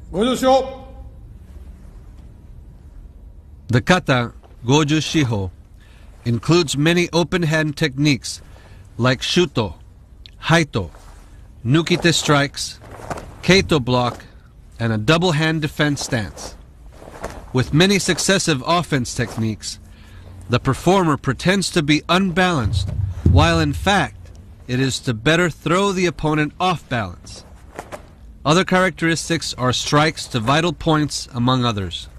Gojushiho. The kata, Gojushiho, includes many open-hand techniques like shuto, haito, nukite strikes, keito block, and a double-hand defense stance. With many successive offense techniques, the performer pretends to be unbalanced, while in fact it is to better throw the opponent off balance. Other characteristics are strikes to vital points, among others.